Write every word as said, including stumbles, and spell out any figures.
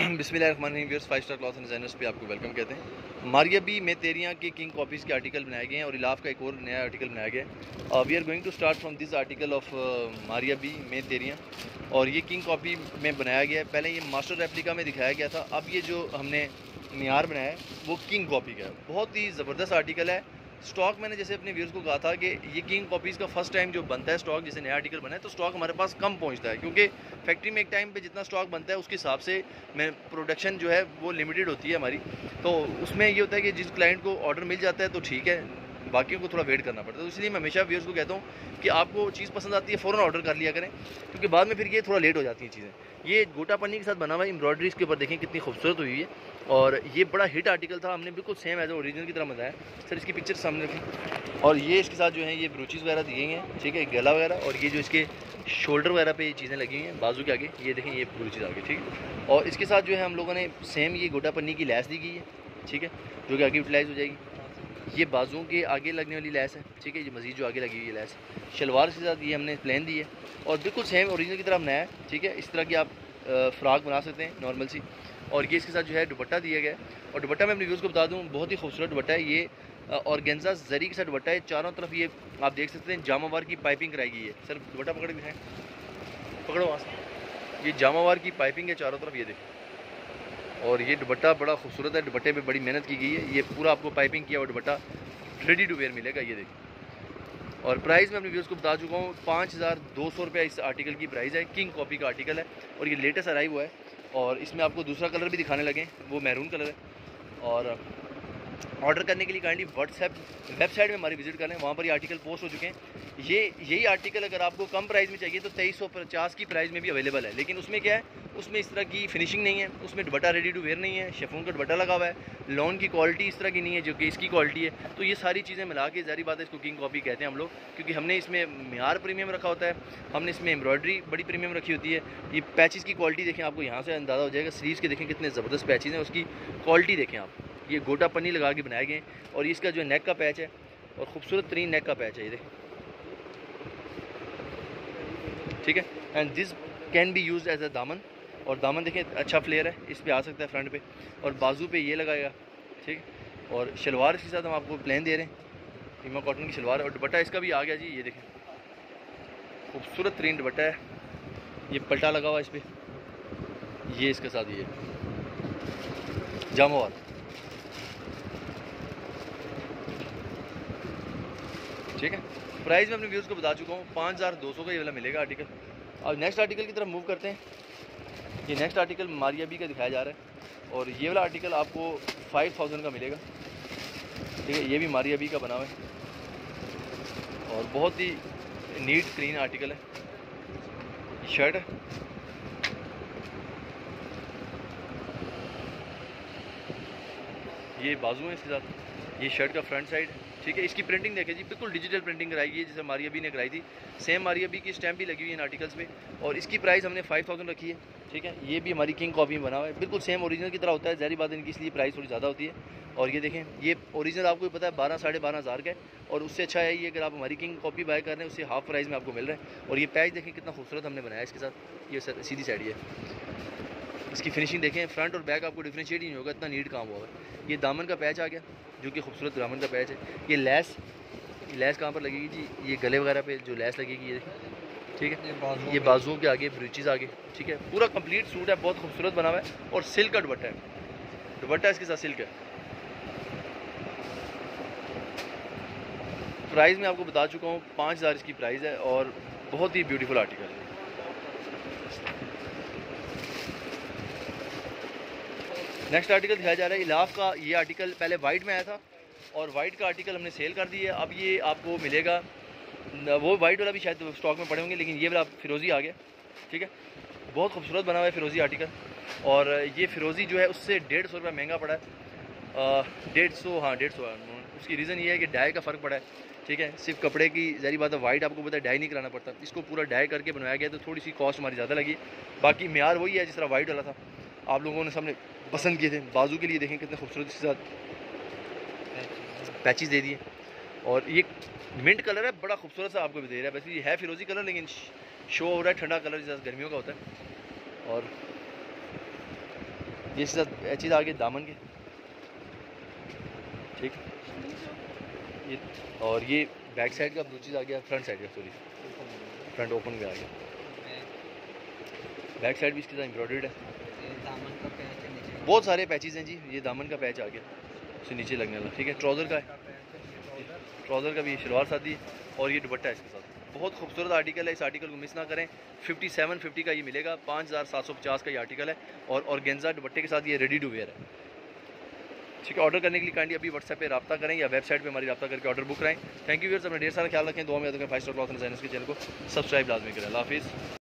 बिस्मिल्लाहिर्रहमानिर्रहीम viewers, five star cloth and designers पे आपको वेलकम कहते हैं। मारिया बी में तेरियाँ के किंग कॉपीज़ के आर्टिकल बनाए गए हैं और इलाफ का एक और नया आर्टिकल बनाया गया है। We are going to start from this article of Maria B में तेरियाँ, और ये किंग कॉपी में बनाया गया है। पहले ये मास्टर रेप्लिका में दिखाया गया था, अब ये जो हमने मियार बनाया है वो किंग कॉपी का है। बहुत ही ज़बरदस्त आर्टिकल है। स्टॉक मैंने जैसे अपने व्यूअर्स को कहा था कि ये किंग कॉपीज़ का फर्स्ट टाइम जो बनता है स्टॉक, जैसे नया आर्टिकल बना है तो स्टॉक हमारे पास कम पहुंचता है, क्योंकि फैक्ट्री में एक टाइम पे जितना स्टॉक बनता है उसके हिसाब से मैं प्रोडक्शन जो है वो लिमिटेड होती है हमारी। तो उसमें ये होता है कि जिस क्लाइंट को ऑर्डर मिल जाता है तो ठीक है, बाकियों को थोड़ा वेट करना पड़ता है। तो इसलिए मैं हमेशा व्यूअर्स को कहता हूँ कि आपको चीज़ पसंद आती है फ़ौरन ऑर्डर कर लिया करें, क्योंकि बाद में फिर ये थोड़ा लेट हो जाती हैं चीज़ें। ये गोटा पन्नी के साथ बना हुआ एम्ब्रॉयडरी इसके ऊपर देखें कितनी खूबसूरत हुई है, और ये बड़ा हिट आर्टिकल था। हमने बिल्कुल सेम एज ओरिजिनल की तरह बनाया। सर इसकी पिक्चर सामने रखें, और ये इसके साथ जो है ये ब्रूचीज़ वगैरह दी गई हैं, ठीक है, गला वगैरह, और ये जो इसके शोल्डर वगैरह पे ये चीज़ें लगी हुई हैं बाजू के आगे, ये देखें ये ब्रूचीज़ आगे, ठीक है। और इसके साथ जो है हम लोगों ने सेम ये गोटा पन्नी की लैस दी गई है, ठीक है, जो कि आगे यूटिलाइज़ हो जाएगी। ये बाजुओं के आगे लगने वाली लैस है, ठीक है, ये मज़ीद जो आगे लगी हुई है लैस। शलवार के साथ ये हमने प्लेन दी है और बिल्कुल सेम ओरिजिनल की तरह बनाया है, ठीक है। इस तरह की आप फ़्रॉक बना सकते हैं नॉर्मल सी। और ये इसके साथ जो है दुपट्टा दिया गया है, और दुपट्टा मैं अपने व्यूज़ को बता दूँ बहुत ही खूबसूरत दुपट्टा है ये, ऑर्गेन्जा जरी के साथ दुपट्टा है। चारों तरफ ये आप देख सकते हैं जामावार की पाइपिंग कराई गई है। सर दुपट्टा पकड़ दिखाएं, पकड़ो वहाँ से। ये जामावार की पाइपिंग है चारों तरफ, ये देखें। और ये दुपट्टा बड़ा खूबसूरत है, दुपट्टे पे बड़ी मेहनत की गई है। ये पूरा आपको पाइपिंग किया हुआ दुपट्टा रेडी टू वेयर मिलेगा, ये देखिए। और प्राइस मैं अपने व्यूअर्स को बता चुका हूँ, पाँच हज़ार दो सौ रुपये इस आर्टिकल की प्राइस है। किंग कॉपी का आर्टिकल है और ये लेटेस्ट अराइव हुआ है। और इसमें आपको दूसरा कलर भी दिखाने लगे, वो मैरून कलर है। और ऑर्डर करने के लिए काइंडली व्हाट्सएप वेबसाइट में हमारी विजिट करें, वहाँ पर ये आर्टिकल पोस्ट हो चुके हैं। ये यही आर्टिकल अगर आपको कम प्राइस में चाहिए तो तेईस सौ पचास की प्राइस में भी अवेलेबल है, लेकिन उसमें क्या है, उसमें इस तरह की फिनिशिंग नहीं है, उसमें दुपट्टा रेडी टू वेयर नहीं है, शेफून का दुपट्टा लगा हुआ है, लॉन की क्वालिटी इस तरह की नहीं है जो कि इसकी क्वालिटी है। तो ये सारी चीज़ें मिला के ज़ाहिर बात है इसको किंग कॉपी कहते हैं हम लोग, क्योंकि हमने इसमें मियार प्रीमियम रखा होता है, हमने इसमें एम्ब्रॉयडरी बड़ी प्रीमियम रखी होती है। ये पैचेस की क्वालिटी देखें, आपको यहाँ से अंदाज़ा हो जाएगा। स्लीव्स के देखें कितने ज़बरदस्त पैचेस हैं, उसकी क्वालिटी देखें आप। ये गोटा पन्नी लगा के बनाए गए हैं, और इसका जो नेक का पैच है और ख़ूबसूरत तरीन नेक का पैच है, ये देखें, ठीक है। And this can be use as a दामन, और दामन देखें अच्छा फ्लेयर है, इस पे आ सकता है फ्रंट पे, और बाजू पे ये लगाएगा, ठीक है। और शलवार के साथ हम आपको प्लेन दे रहे हैं, रीमा कॉटन की शलवार, और दुपट्टा इसका भी आ गया जी, ये देखें खूबसूरत तरीन दुपट्टा है। ये पल्टा लगा हुआ इस पर, ये इसके साथ ये जामावार, ठीक है। प्राइस मैं अपने व्यूज़ को बता चुका हूँ, पाँच हज़ार दो सौ का ये वाला मिलेगा आर्टिकल। अब नेक्स्ट आर्टिकल की तरफ मूव करते हैं। ये नेक्स्ट आर्टिकल मारिया बी का दिखाया जा रहा है, और ये वाला आर्टिकल आपको फाइव थाउजेंड का मिलेगा, ठीक है। ये भी मारिया बी का बना हुआ है और बहुत ही नीट क्लीन आर्टिकल है। शर्ट है, ये बाजू है इसके साथ, ये शर्ट का फ्रंट साइड, ठीक है। इसकी प्रिंटिंग देखें जी, बिल्कुल डिजिटल प्रिंटिंग कराई गई है जैसे मारिया बी ने कराई थी। सेम मारिया बी की स्टैम्प भी लगी हुई है इन आर्टिकल्स पे, और इसकी प्राइस हमने फाइव थाउजेंड रखी है, ठीक है। ये भी हमारी किंग कॉपी में बना हुआ है, बिल्कुल सेम ओरिजिनल की तरह होता है। ज़ाहिर बात है इनकी इसलिए प्राइस थोड़ी ज़्यादा होती है। और ये देखें, ये ओरिजिनल आपको पता है बारह साढ़े बारह हज़ार का है, और उससे अच्छा है ये अगर आप हमारी किंग कॉपी बाय कर रहे हैं उससे हाफ प्राइस में आपको मिल रहा है। और ये पैच देखें कितना खूबसूरत हमने बनाया इसके साथ, ये सीधी साइड है। इसकी फिनिशिंग देखें, फ्रंट और बैक आपको डिफ्रेंशिएट ही नहीं होगा, इतना नीट काम हुआ है। ये दामन का पैच आ गया जो कि खूबसूरत दामन का पैच है। ये लैस, लैस कहाँ पर लगेगी जी, ये गले वगैरह पे जो लैस लगेगी, ये देखें, ठीक है। ये बाजुओं के आगे, ब्रीचेस आगे, ठीक है। पूरा कंप्लीट सूट है, बहुत खूबसूरत बना हुआ है, और सिल्क का दुपट्टा है, दुपट्टा इसके साथ सिल्क है। प्राइस मैं आपको बता चुका हूँ, पाँच हज़ार इसकी प्राइस है, और बहुत ही ब्यूटीफुल आर्टिकल है। नेक्स्ट आर्टिकल दिखाया जा रहा है इलाफ का। ये आर्टिकल पहले वाइट में आया था, और वाइट का आर्टिकल हमने सेल कर दिया। अब ये आपको मिलेगा, वो वाइट वाला भी शायद स्टॉक में पड़े होंगे, लेकिन ये वाला फिरोज़ी आ गया, ठीक है। बहुत खूबसूरत बना हुआ है फिरोज़ी आर्टिकल, और ये फिरोज़ी जो है उससे डेढ़ सौ रुपये महंगा पड़ा है, डेढ़ सौ हाँ डेढ़ सौ। उसकी रीज़न ये है कि डाई का फ़र्क पड़ा है, ठीक है। सिर्फ कपड़े की ज़ाहिर बात है, वाइट आपको पता है डाई नहीं कराना पड़ता, इसको पूरा डाई करके बनवाया गया, तो थोड़ी सी कॉस्ट हमारी ज़्यादा लगी। बाकी म्यार वही है जिस तरह वाइट वाला था, आप लोगों ने सामने पसंद किए थे। बाजू के लिए देखें कितने खूबसूरत के साथ पैचेस दे दिए, और ये मिंट कलर है, बड़ा खूबसूरत सा आपको भी दे रहा है। वैसे ये है फिरोजी कलर, लेकिन शो हो रहा है ठंडा कलर जैसा गर्मियों का होता है। और ये इसके साथ चीज़ आगे दामन के, ठीक। ये और ये बैक साइड का ब्लू चीज़ आ गया, फ्रंट साइड का सॉरी फ्रंट ओपन में आ गया। बैक साइड भी इसके साथ एम्ब्रॉयडर्ड है। दामन का पैच है नीचे, बहुत सारे पैचेज़ हैं जी। ये दामन का पैच आ गया उससे नीचे लगने वाला, ठीक है। ट्राउज़र का है, ट्राउज़र का भी शलवार सादी और ये दुपट्टा है इसके साथ। बहुत खूबसूरत आर्टिकल है, इस आर्टिकल को मिस ना करें। फिफ्टी सेवन फिफ्टी का ये मिलेगा, पाँच हज़ार सात सौ पचास का ये आर्टिकल है और ऑर्गेन्जा दुपट्टे के साथ ये रेडी टू वेयर है, ठीक है। ऑर्डर करने के लिए काइंडली अभी व्हाट्सएप पे रब्ता करें या वेबसाइट पे हमारी रब्ता करके ऑर्डर बुक कराएं। थैंक यू व्यूअर्स, अपना ढेर सारा ख्याल रखें, दुआ में याद रखें। Five star cloth and designers के चैनल को सब्सक्राइब लाजमी करें। अल्लाह हाफिज़।